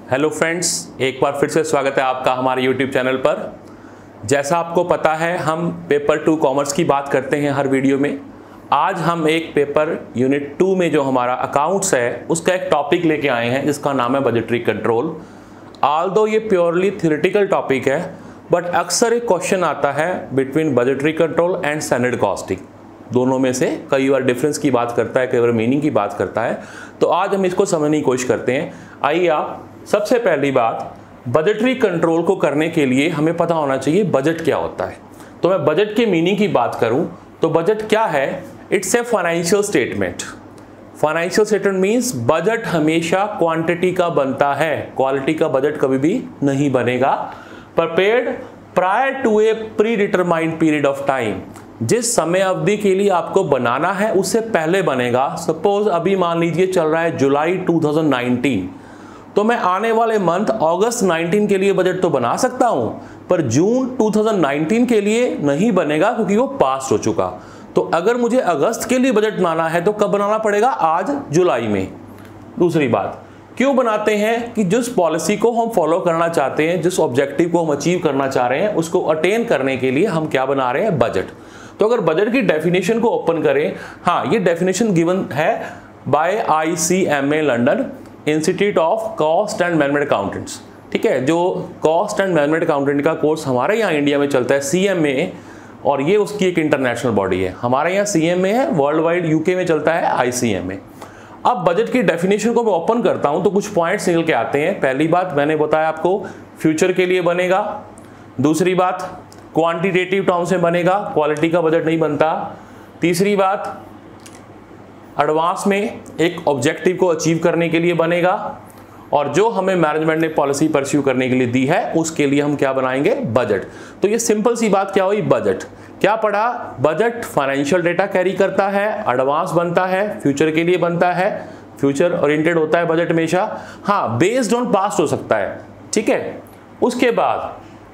Hello friends, एक बार फिर से स्वागत है आपका हमारे यूट्यूब चैनल पर। जैसा आपको पता है हम पेपर 2 कॉमर्स की बात करते हैं हर वीडियो में। आज हम एक पेपर यूनिट 2 में जो हमारा अकाउंट्स है उसका एक टॉपिक लेके आए हैं जिसका नाम है बजटरी कंट्रोल। ऑल्दो ये प्योरली थ्योरेटिकल टॉपिक है, बट अक्सर एक क्वेश्चन आता है between budgetary control and standard costing. दोनों में से कई बार डिफरेंस की बात करता है, कई बार मीनिंग की बात करता है। तो आज हम इसको समझने की कोशिश करते हैं। आइए आप सबसे पहली बात, बजटरी कंट्रोल को करने के लिए हमें पता होना चाहिए बजट क्या होता है। तो मैं बजट के मीनिंग की बात करूं तो बजट क्या है? It's a financial statement. Financial statement means budget हमेशा क्वांटिटी का बनता है, क्वालिटी का बजट कभी भी नहीं बनेगा। Prepared prior to a pre determined period of time. जिस समय अवधि के लिए आपको बनाना है उससे पहले बनेगा। सपोज अभी मान लीजिए चल रहा है जुलाई 2019, तो मैं आने वाले मंथ अगस्त 19 के लिए बजट तो बना सकता हूं, पर जून 2019 के लिए नहीं बनेगा क्योंकि वो पास हो चुका। तो अगर मुझे अगस्त के लिए बजट बनाना है तो कब बनाना पड़ेगा? आज जुलाई में। दूसरी बात, क्यों बनाते हैं कि जिस पॉलिसी को हम फॉलो करना चाहते हैं, जिस ऑब्जेक्टिव को हम अचीव करना चाह रहे हैं, उसको अटेन करने के लिए हम क्या बना रहे हैं? बजट। तो अगर बजट की डेफिनेशन को ओपन करें, हाँ ये डेफिनेशन गिवन है by ICMA London, institute of cost and management accountants. ठीक है, जो कॉस्ट एंड मैनेजमेंट अकाउंटेंट का कोर्स हमारे यहाँ इंडिया में चलता है CMA, और ये उसकी एक इंटरनेशनल बॉडी है। हमारे यहाँ CMA है, वर्ल्ड वाइड UK में चलता है ICMA। अब बजट की डेफिनेशन को मैं ओपन करता हूँ तो कुछ पॉइंट्स निकल के आते हैं। पहली बात मैंने बताया आपको, फ्यूचर के लिए बनेगा। दूसरी बात, क्वांटिटेटिव टर्म्स में बनेगा, क्वालिटी का बजट नहीं बनता। तीसरी बात, एडवांस में एक ऑब्जेक्टिव को अचीव करने के लिए बनेगा, और जो हमें मैनेजमेंट ने पॉलिसी परस्यू करने के लिए दी है उसके लिए हम क्या बनाएंगे? बजट। तो ये सिंपल सी बात क्या हुई? बजट। क्या पढ़ा? बजट फाइनेंशियल डेटा कैरी करता है, एडवांस बनता है, फ्यूचर के लिए बनता है, फ्यूचर ओरिएंटेड होता है बजट हमेशा। हाँ, बेस्ड ऑन पास्ट हो सकता है। ठीक है, उसके बाद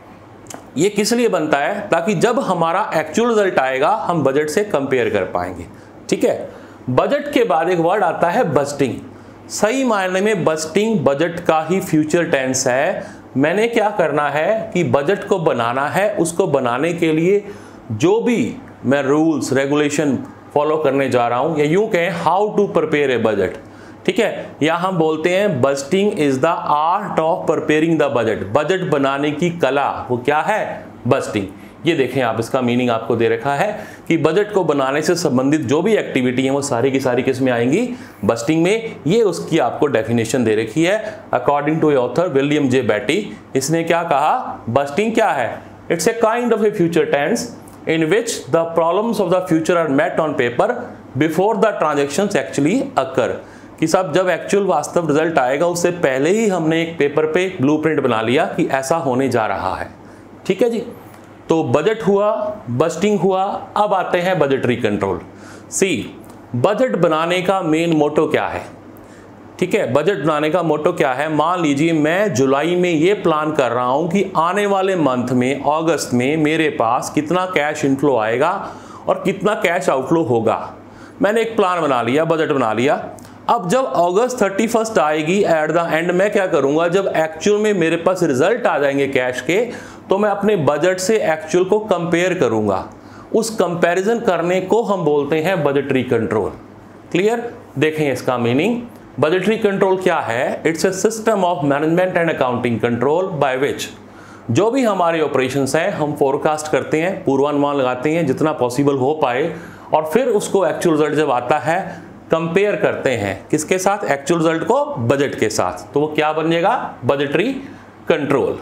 ये किस लिए बनता है? ताकि जब हमारा एक्चुअल रिजल्ट आएगा हम बजट से कंपेयर कर पाएंगे। ठीक है, बजट के बाद एक वर्ड आता है बजटिंग। सही मायने में बजटिंग बजट का ही फ्यूचर टेंस है। मैंने क्या करना है कि बजट को बनाना है, उसको बनाने के लिए जो भी मैं रूल्स रेगुलेशन फॉलो करने जा रहा हूं, या यूं कहें how to prepare a budget. ठीक है, या हम बोलते हैं budgeting is the art of preparing the budget. Budget बनाने की कला वो क्या है? बजटिंग। ये देखें आप, इसका मीनिंग आपको दे रखा है कि बजट को बनाने से संबंधित जो भी एक्टिविटी है वो सारी की सारी किस में आएंगी? बजटिंग में। ये उसकी आपको डेफिनेशन दे रखी है according to author William J Batty. इसने क्या कहा? बजटिंग क्या है? It's a kind of a future tense in which the problems of the future are met on paper before the transactions actually occur. कि सब जब एक्चुअल वास्तव result आएगा उससे पहले ही हमने एक पेपर पे ब्लूप्रिंट बना लिया कि ऐसा होने जा रहा है। ठीक है जी, तो बजट हुआ, बजटिंग हुआ। अब आते हैं बजटरी कंट्रोल। सी, बजट बनाने का मेन मोटो क्या है? ठीक है, बजट बनाने का मोटो क्या है? मान लीजिए मैं जुलाई में ये प्लान कर रहा हूं कि आने वाले मंथ में अगस्त में मेरे पास कितना कैश इनफ्लो आएगा और कितना कैश आउटफ्लो होगा। मैंने एक प्लान बना लिया, बजट बना लिया। अब जब अगस्त 31 आएगी, एट द एंड मैं क्या करूंगा? जब एक्चुअल में मेरे पास रिजल्ट आ जाएंगे कैश के, तो मैं अपने बजट से एक्चुअल को कंपेयर करूंगा। उस कंपैरिजन करने को हम बोलते हैं बजटरी कंट्रोल। क्लियर? देखें इसका मीनिंग। बजटरी कंट्रोल क्या है? It's a system of management and accounting control by which जो भी हमारे ऑपरेशंस हैं हम फोरकास्ट करते हैं, पूर्वानुमान लगाते हैं जितना पॉसिबल हो पाए, और फिर उसको एक्चुअल रिजल्ट जब आता है कंपेयर करते हैं। किसके साथ? एक्चुअल रिजल्ट को बजट के साथ। तो वो क्या बन जाएगा? Budgetary control.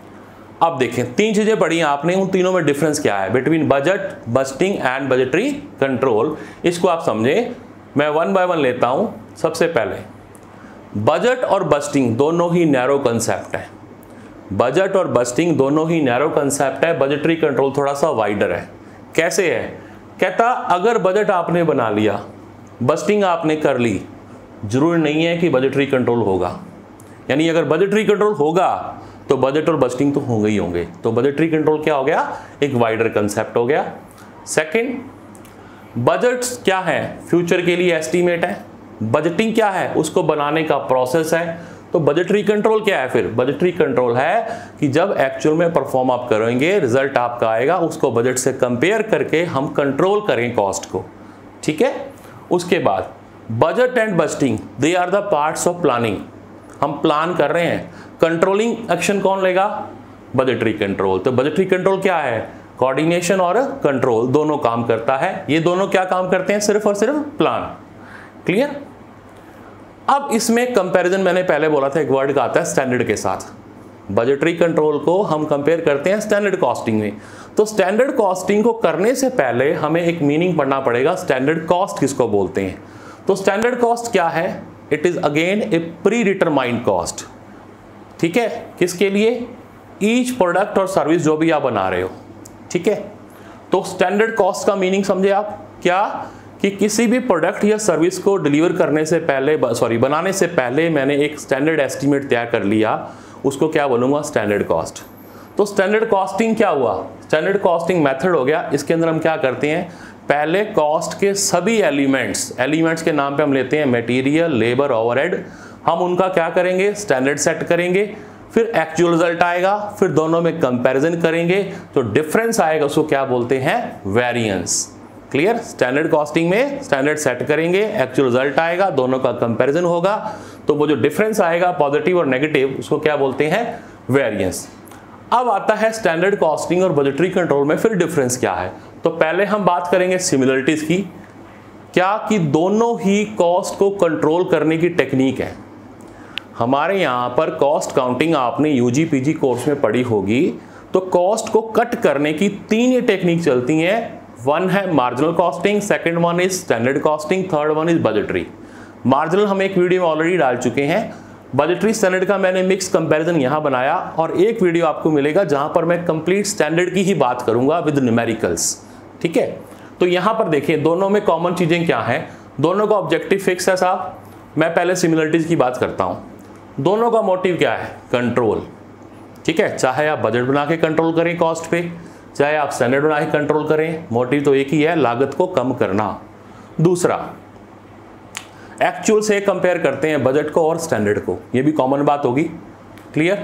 अब देखें, 3 चीजें पढ़ी आपने, उन तीनों में डिफरेंस क्या है between budget, budgeting and budgetary control. इसको आप समझें। मैं 1 बाय 1 लेता हूं। सबसे पहले, बजट और बजटिंग दोनों ही नैरो कंसेप्ट है। बजट और बजटिंग दोनों ही नैरो कंसेप्ट है। बजटरी कंट्रोल थोड़ा सा वाइडर है। कैसे है? कहता अगर बजट आपने बना लिया, बजटिंग आपने कर ली, जरूरी नहीं है कि बजटरी कंट्रोल होगा। यानी अगर बजटरी कंट्रोल होगा तो बजट और बजटिंग तो होंगे ही होंगे। तो बजटरी कंट्रोल क्या हो गया? एक वाइडर कंसेप्ट हो गया। सेकंड, बजट्स क्या है? फ्यूचर के लिए एस्टीमेट है। बजटिंग क्या है? उसको बनाने का प्रोसेस है। तो तो बजटरी कंट्रोल क्या है फिर? बजटरी कंट्रोल है कि जब एक्चुअल में परफॉर्म आप करेंगे, रिजल्ट आपका आएगा, उसको बजट से कंपेयर करके हम कंट्रोल करें कॉस्ट को। ठीक है। उसके बाद budget and budgeting, they are the parts of planning. हम प्लान कर रहे हैं, कंट्रोलिंग एक्शन कौन लेगा? Budgetary control. तो बजटरी कंट्रोल क्या है? कोऑर्डिनेशन और कंट्रोल दोनों काम करता है। ये दोनों क्या काम करते हैं? सिर्फ और सिर्फ प्लान। क्लियर? अब इसमें कंपैरिजन मैंने पहले बोला था, एक वर्ड का आता है स्टैंडर्ड के साथ। बजटरी कंट्रोल को हम कंपेयर करते हैं स्टैंडर्ड कॉस्टिंग में। तो स्टैंडर्ड कॉस्टिंग को करने से पहले हमें एक मीनिंग पढ़ना पड़ेगा, स्टैंडर्ड कॉस्ट किसको बोलते हैं। तो स्टैंडर्ड कॉस्ट क्या है? It is again a pre determined cost. ठीक है। किसके लिए? ईच प्रोडक्ट और सर्विस जो भी आप बना रहे हो। ठीक है। तो स्टैंडर्ड कॉस्ट का मीनिंग समझे आप क्या? कि किसी भी प्रोडक्ट या सर्विस को डिलीवर करने से पहले, बनाने से पहले मैंने एक स्टैंडर्ड एस्टीमेट तैयार कर लिया, उसको क्या बोलूँगा? Standard cost. तो स्टैंडर्ड कॉस्टिंग क्या हुआ? स्टैंडर्ड कॉस्टिंग मेथड हो गया। इसके अंदर हम क्या करते हैं? पहले कॉस्ट के सभी एलिमेंट्स के नाम पे हम लेते हैं मटेरियल, लेबर, ओवरहेड। हम उनका क्या करेंगे? स्टैंडर्ड सेट करेंगे। फिर एक्चुअल रिजल्ट आएगा, फिर दोनों में कंपैरिजन करेंगे, तो डिफरेंस आएगा, उसको क्या बोलते हैं? वेरिएंस। क्लियर? स्टैंडर्ड कॉस्टिंग में स्टैंडर्ड सेट करेंगे, एक्चुअल रिजल्ट आएगा, दोनों का कंपैरिजन होगा, तो वो जो डिफरेंस आएगा पॉजिटिव और नेगेटिव, उसको क्या बोलते हैं? वेरिएंस। अब आता है स्टैंडर्ड कॉस्टिंग और बजटरी कंट्रोल में फिर डिफरेंस क्या है। तो पहले हम बात करेंगे सिमिलरिटीज की, क्या कि दोनों ही कॉस्ट को कंट्रोल करने की टेक्निक है। हमारे यहाँ पर कॉस्ट काउंटिंग आपने यूजी पीजी कोर्स में पढ़ी होगी, तो कॉस्ट को कट करने की 3 ये टेक्निक चलती हैं। वन है marginal costing, second one is standard costing, third one is budgetary. Marginal हम एक वीडियो में ऑलरेडी डाल चुके हैं। बजटरी स्टैंडर्ड का मैंने मिक्स कंपैरिजन यहाँ बनाया, और एक वीडियो आपको मिलेगा जहां पर मैं कंप्लीट स्टैंडर्ड की ही बात करूंगा विद न्यूमेरिकल्स। ठीक है। तो यहाँ पर देखिए दोनों में कॉमन चीजें क्या हैं। दोनों का ऑब्जेक्टिव फिक्स है साहब। मैं पहले सिमिलरिटीज की बात करता हूँ। दोनों का मोटिव क्या है? कंट्रोल। ठीक है। चाहे आप बजट बना के कंट्रोल करें कॉस्ट पे, चाहे आप स्टैंडर्ड बना के कंट्रोल करें, मोटिव तो एक ही है, लागत को कम करना। दूसरा, एक्चुअल से कंपेयर करते हैं बजट को और स्टैंडर्ड को, ये भी कॉमन बात होगी। क्लियर?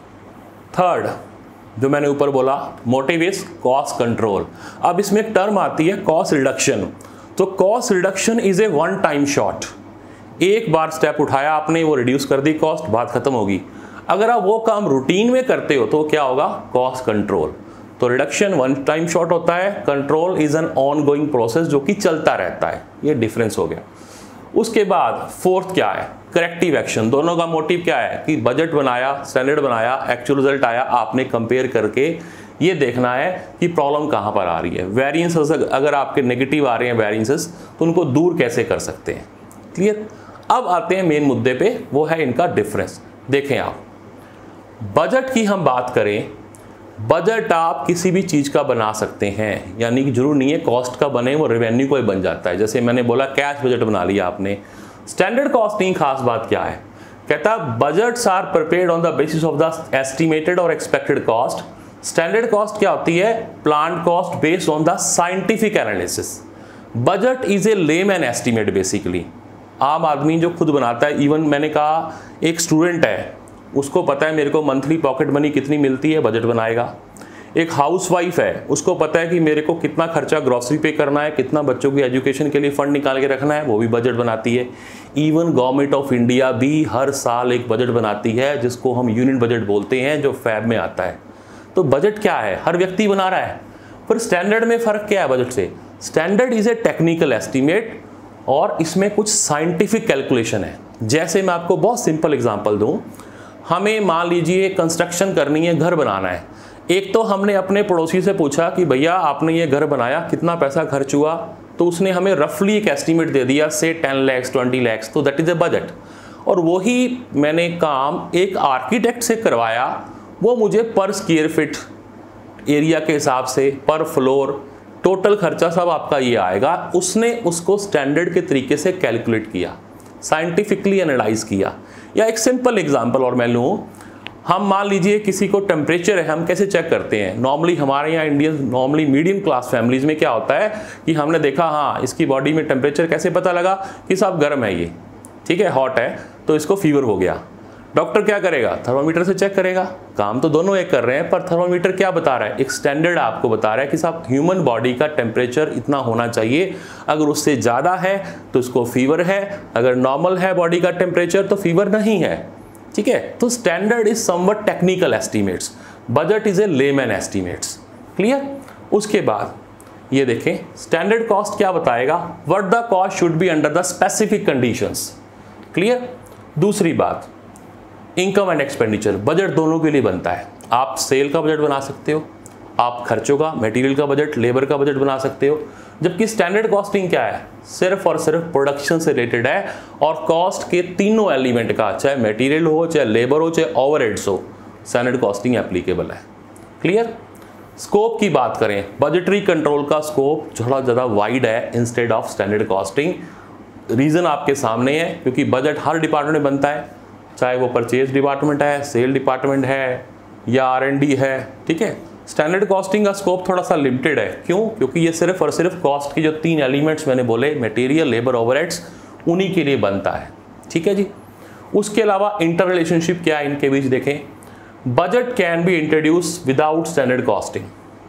थर्ड, जो मैंने ऊपर बोला, मोटिव इज कॉस्ट कंट्रोल। अब इसमें एक टर्म आती है कॉस्ट रिडक्शन। तो cost reduction is a one time shot. एक बार स्टेप उठाया आपने, वो रिड्यूस कर दी कॉस्ट, बात खत्म होगी। अगर आप वो काम रूटीन में करते हो तो क्या होगा? Cost control. तो रिडक्शन वन टाइम शॉट होता है, control is an on going process जो कि चलता रहता है। ये डिफरेंस हो गया। उसके बाद फोर्थ क्या है? Corrective action. दोनों का मोटिव क्या है? कि बजट बनाया, स्टैंडर्ड बनाया, एक्चुअल रिजल्ट आया, आपने कंपेयर करके ये देखना है कि प्रॉब्लम कहाँ पर आ रही है। वेरिएंसेस अगर आपके नेगेटिव आ रहे हैं वेरिएंसेस, तो उनको दूर कैसे कर सकते हैं। क्लियर? अब आते हैं मेन मुद्दे पे, वो है इनका डिफरेंस। देखें आप, बजट की हम बात करें, बजट आप किसी भी चीज़ का बना सकते हैं, यानी कि जरूर नहीं है कॉस्ट का बने, वो रेवेन्यू को ही बन जाता है। जैसे मैंने बोला कैश बजट बना लिया आपने। स्टैंडर्ड कॉस्टिंग खास बात क्या है? कहता है budgets are prepared on the basis of the estimated और एक्सपेक्टेड कॉस्ट। स्टैंडर्ड कॉस्ट क्या होती है? Planned cost based on the scientific analysis. Budget is a layman estimate basically. आम आदमी जो खुद बनाता है, इवन मैंने कहा एक स्टूडेंट है, उसको पता है मेरे को मंथली पॉकेट मनी कितनी मिलती है, बजट बनाएगा। एक हाउसवाइफ है, उसको पता है कि मेरे को कितना खर्चा ग्रोसरी पे करना है, कितना बच्चों की एजुकेशन के लिए फंड निकाल के रखना है, वो भी बजट बनाती है। इवन गवर्नमेंट ऑफ इंडिया भी हर साल एक बजट बनाती है जिसको हम यूनियन बजट बोलते हैं, जो फैब में आता है। तो बजट क्या है? हर व्यक्ति बना रहा है। फिर स्टैंडर्ड में फ़र्क क्या है बजट से? Standard is a technical estimate और इसमें कुछ साइंटिफिक कैलकुलेशन है। जैसे मैं आपको बहुत सिंपल एग्जांपल दूं, हमें मान लीजिए कंस्ट्रक्शन करनी है, घर बनाना है। एक तो हमने अपने पड़ोसी से पूछा कि भैया आपने ये घर बनाया, कितना पैसा खर्च हुआ? तो उसने हमें रफली एक एस्टीमेट दे दिया, से 10 लाख 20 लाख, तो दैट इज ए बजट। और वही मैंने काम एक आर्किटेक्ट से करवाया, वो मुझे पर स्क्वायर फीट एरिया के हिसाब से, पर फ्लोर, टोटल खर्चा सब आपका ये आएगा। उसने उसको स्टैंडर्ड के तरीके से कैलकुलेट किया, साइंटिफिकली एनालाइज किया। या एक सिंपल एग्जांपल और मैं लूँ, हम मान लीजिए किसी को टेम्परेचर है, हम कैसे चेक करते हैं? नॉर्मली हमारे यहाँ Indian normally medium class families में क्या होता है कि हमने देखा हाँ इसकी बॉडी में टेम्परेचर कैसे पता लगा कि साहब गर्म है ये, ठीक है, हॉट है, तो इसको फीवर हो गया। डॉक्टर क्या करेगा, थर्मामीटर से चेक करेगा। काम तो दोनों एक कर रहे हैं, पर थर्मामीटर क्या बता रहा है, एक स्टैंडर्ड आपको बता रहा है कि साहब ह्यूमन बॉडी का टेम्परेचर इतना होना चाहिए, अगर उससे ज़्यादा है तो उसको फीवर है, अगर नॉर्मल है बॉडी का टेम्परेचर तो फीवर नहीं है। ठीक है, तो standard is somewhat technical estimates, budget is a layman estimates. Clear. उसके बाद ये देखें, स्टैंडर्ड कॉस्ट क्या बताएगा, what the cost should be under the specific conditions. Clear. दूसरी बात, इनकम एंड एक्सपेंडिचर, बजट दोनों के लिए बनता है। आप सेल का बजट बना सकते हो, आप खर्चों का, मटेरियल का बजट, लेबर का बजट बना सकते हो। जबकि स्टैंडर्ड कॉस्टिंग क्या है, सिर्फ और सिर्फ प्रोडक्शन से रिलेटेड है और कॉस्ट के तीनों एलिमेंट का, चाहे मटेरियल हो, चाहे लेबर हो, चाहे ओवरहेड्स हो, स्टैंडर्ड कॉस्टिंग एप्लीकेबल है। क्लियर। स्कोप की बात करें, बजटरी कंट्रोल का स्कोप थोड़ा ज़्यादा वाइड है instead of standard costing. Reason आपके सामने है, क्योंकि बजट हर डिपार्टमेंट में बनता है, चाहे वो परचेज डिपार्टमेंट है, सेल डिपार्टमेंट है या R&D है। ठीक है, स्टैंडर्ड कॉस्टिंग का स्कोप थोड़ा सा लिमिटेड है। क्यों? क्योंकि ये सिर्फ और सिर्फ कॉस्ट की जो 3 एलिमेंट्स मैंने बोले, मटेरियल, लेबर, ओवरहेड्स, उन्हीं के लिए बनता है। ठीक है जी। उसके अलावा इंटर रिलेशनशिप क्या है इनके बीच देखें, budget can be introduce without standard costing.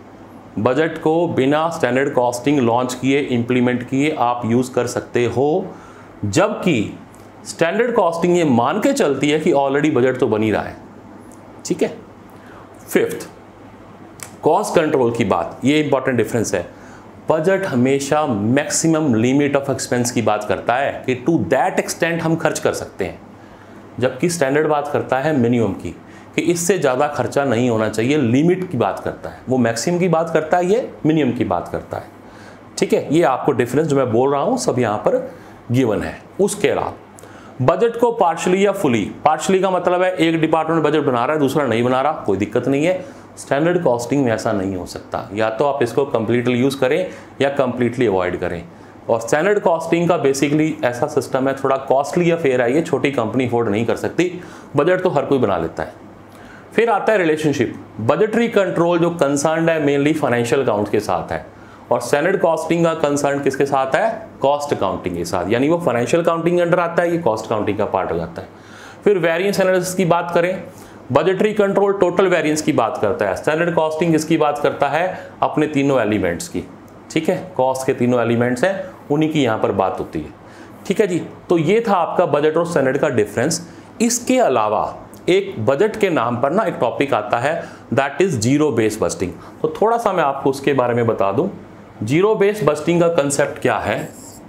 Budget को बिना स्टैंडर्ड कॉस्टिंग लॉन्च किए, इंप्लीमेंट किए आप यूज कर सकते हो, जबकि स्टैंडर्ड कॉस्टिंग ये मान के चलती है कि ऑलरेडी बजट तो बन ही रहा है। ठीक है। फिफ्थ, कॉस्ट कंट्रोल की बात, ये इंपॉर्टेंट डिफरेंस है। बजट हमेशा मैक्सिमम लिमिट ऑफ एक्सपेंस की बात करता है कि टू दैट एक्सटेंट हम खर्च कर सकते हैं, जबकि स्टैंडर्ड बात करता है मिनिमम की, कि इससे ज़्यादा खर्चा नहीं होना चाहिए, लिमिट की बात करता है। वो मैक्सिमम की बात करता है, ये मिनिमम की बात करता है। ठीक है, ये आपको डिफरेंस जो मैं बोल रहा हूँ सब यहाँ पर गिवन है। उसके अलावा बजट को पार्शली या फुली, पार्शली का मतलब है एक डिपार्टमेंट बजट बना रहा है, दूसरा नहीं बना रहा, कोई दिक्कत नहीं है। स्टैंडर्ड कॉस्टिंग में ऐसा नहीं हो सकता, या तो आप इसको कंप्लीटली यूज़ करें या कंप्लीटली अवॉइड करें। और स्टैंडर्ड कॉस्टिंग का बेसिकली ऐसा सिस्टम है, थोड़ा कॉस्टली अफेयर है, ये छोटी कंपनी अफोर्ड नहीं कर सकती, बजट तो हर कोई बना लेता है। फिर आता है रिलेशनशिप, बजटरी कंट्रोल जो कंसर्न है मेनली फाइनेंशियल अकाउंट के साथ है, और स्टैंडर्ड कॉस्टिंग का कंसर्न किसके साथ है, कॉस्ट अकाउंटिंग के साथ, यानी वो फाइनेंशियल अकाउंटिंग अंडर आता है, ये कॉस्ट अकाउंटिंग का पार्ट हो जाता है। फिर वेरिएंस एनालिसिस की बात करें, बजटरी कंट्रोल टोटल वेरिएंस की बात करता है, स्टैंडर्ड कॉस्टिंग इसकी बात करता है अपने तीनों एलिमेंट्स की। ठीक है, कॉस्ट के तीनों एलिमेंट्स हैं, उन्हीं की यहाँ पर बात होती है। ठीक है जी, तो ये था आपका बजट और स्टैंडर्ड का डिफरेंस। इसके अलावा एक बजट के नाम पर ना एक टॉपिक आता है, that is zero base busting. तो थोड़ा सा मैं आपको उसके बारे में बता दूं। जीरो बेस बस्टिंग का कंसेप्ट क्या है,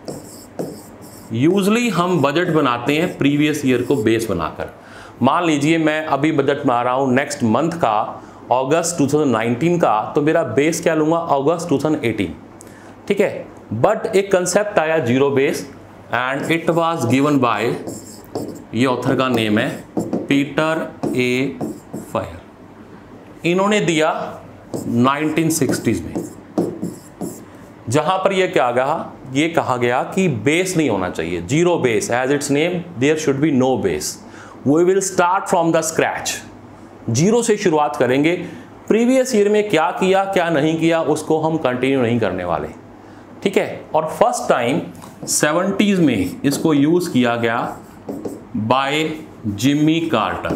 यूजली हम बजट बनाते हैं प्रीवियस ईयर को बेस बनाकर। मान लीजिए मैं अभी बजट बना रहा हूं नेक्स्ट मंथ का, अगस्त 2019 का, तो मेरा बेस क्या लूंगा, अगस्त 2018। ठीक है, बट एक कंसेप्ट आया zero base and it was given by, ये ऑथर का नेम है पीटर ए फायर। इन्होंने दिया 1960s में, जहां पर यह क्या कहा, ये कहा गया कि बेस नहीं होना चाहिए, zero base, as it's name there should be no base, we will start from the scratch, zero से शुरुआत करेंगे। प्रीवियस ईयर में क्या किया क्या नहीं किया उसको हम कंटिन्यू नहीं करने वाले। ठीक है, और फर्स्ट टाइम 70s में इसको यूज किया गया बाय जिमी कार्टर,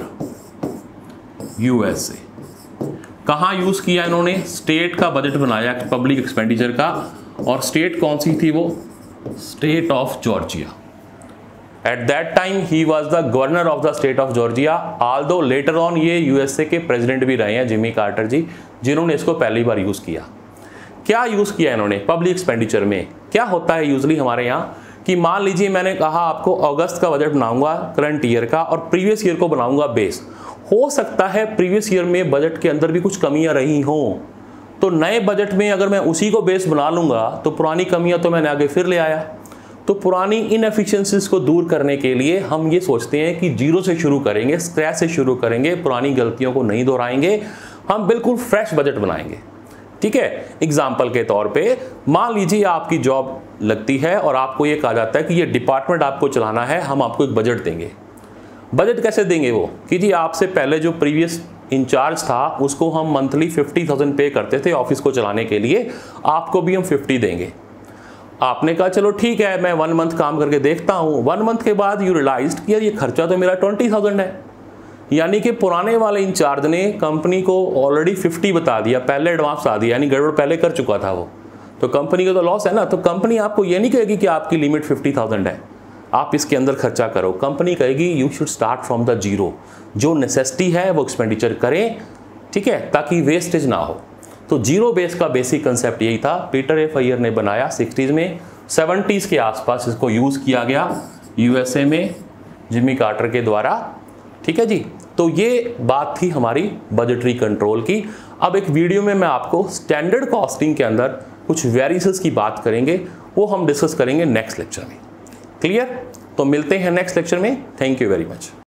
यूएसए। कहाँ यूज किया इन्होंने, स्टेट का बजट बनाया पब्लिक एक्सपेंडिचर का, और स्टेट कौन सी थी वो, state of Georgia. At that time he was the governor of the state of Georgia, although later on ये यूएसए के प्रेसिडेंट भी रहे हैं जिमी कार्टर जी, जिन्होंने इसको पहली बार यूज किया। क्या यूज किया इन्होंने पब्लिक एक्सपेंडिचर में, क्या होता है यूजली हमारे यहाँ कि मान लीजिए मैंने कहा आपको अगस्त का बजट बनाऊंगा करंट ईयर का, और प्रीवियस ईयर को बनाऊंगा बेस। हो सकता है प्रीवियस ईयर में बजट के अंदर भी कुछ कमियां रही हों, तो नए बजट में अगर मैं उसी को बेस बना लूंगा तो पुरानी कमियां तो मैंने आगे फिर ले आया। तो पुरानी इनएफिशिएंसीज को दूर करने के लिए हम ये सोचते हैं कि जीरो से शुरू करेंगे, स्क्रैच से शुरू करेंगे, पुरानी गलतियों को नहीं दोहराएंगे, हम बिल्कुल फ्रेश बजट बनाएंगे। ठीक है, एग्जाम्पल के तौर पे मान लीजिए आपकी जॉब लगती है और आपको ये कहा जाता है कि ये डिपार्टमेंट आपको चलाना है, हम आपको एक बजट देंगे। बजट कैसे देंगे वो, कि जी आपसे पहले जो प्रीवियस इंचार्ज था उसको हम मंथली 50,000 पे करते थे ऑफिस को चलाने के लिए, आपको भी हम 50 देंगे। आपने कहा चलो ठीक है, मैं 1 मंथ काम करके देखता हूँ। 1 मंथ के बाद यू रियलाइज्ड कि यार ये खर्चा तो मेरा 20,000 है, यानी कि पुराने वाले इंचार्ज ने कंपनी को ऑलरेडी 50 बता दिया, पहले एडवांस बता दिया, यानी गड़बड़ पहले कर चुका था वो, तो कंपनी का तो लॉस है ना। तो कंपनी आपको ये नहीं कहेगी कि आपकी लिमिट 50,000 है, आप इसके अंदर खर्चा करो। कंपनी कहेगी you should start from the zero, जो नेसेसिटी है वो एक्सपेंडिचर करें, ठीक है, ताकि वेस्टेज ना हो। तो जीरो बेस का बेसिक कंसेप्ट यही था, पीटर एफ अय्यर ने बनाया 60s में, 70s के आसपास इसको यूज़ किया गया यूएसए में जिमी कार्टर के द्वारा, ठीक है जी। तो ये बात थी हमारी बजटरी कंट्रोल की। अब एक वीडियो में मैं आपको स्टैंडर्ड कॉस्टिंग के अंदर कुछ वेरिएंसेस की बात करेंगे, वो हम डिस्कस करेंगे नेक्स्ट लेक्चर में। क्लियर? तो मिलते हैं नेक्स्ट लेक्चर में। Thank you very much.